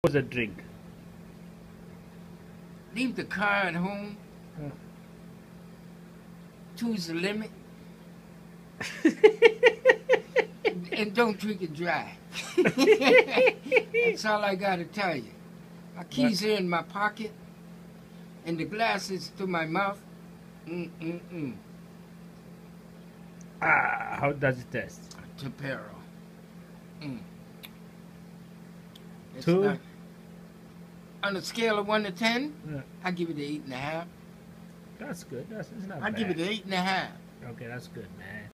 was a drink. Leave the car at home. Huh. Two's the limit. And don't drink it dry. That's all I gotta tell you. My keys are in my pocket, and the glasses to my mouth. How does it taste? Tapero. It's Two? not- on a scale of 1 to 10, Yeah. I give it an 8.5. That's good. It's not I bad. give it an 8.5. Okay, that's good, man.